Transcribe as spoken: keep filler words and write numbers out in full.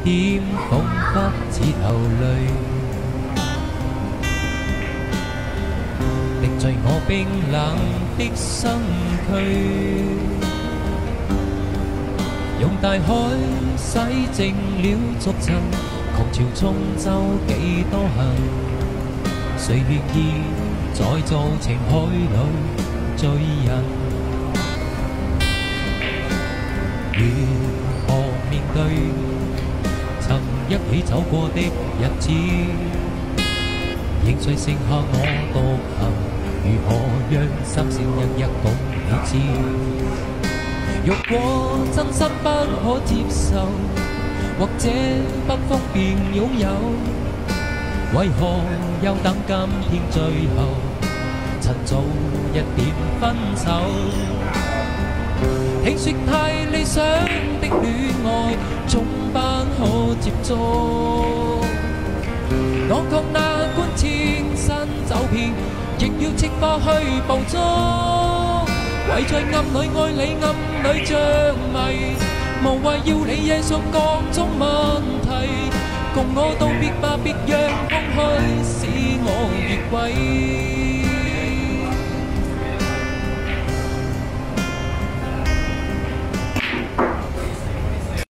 點彷彿似流淚，滴在我冰冷的身軀，用大海洗淨了逐塵，狂潮沖走幾多恨，誰願意再做情海裏醉人？如何面對曾一起走過的日子，仍誰剩下我獨行？如何讓心聲一一講你知？若果真心不可接受，或者不方便擁有，為何又等今天最後趁早一點分手？聽說太理想的戀愛總不可接觸，我確那觀千身走遍，亦要設法去捕捉。唯在暗裏愛你，暗裏着迷，無謂要你惹上各種問題。共我道別吧，別讓空虛使我越軌。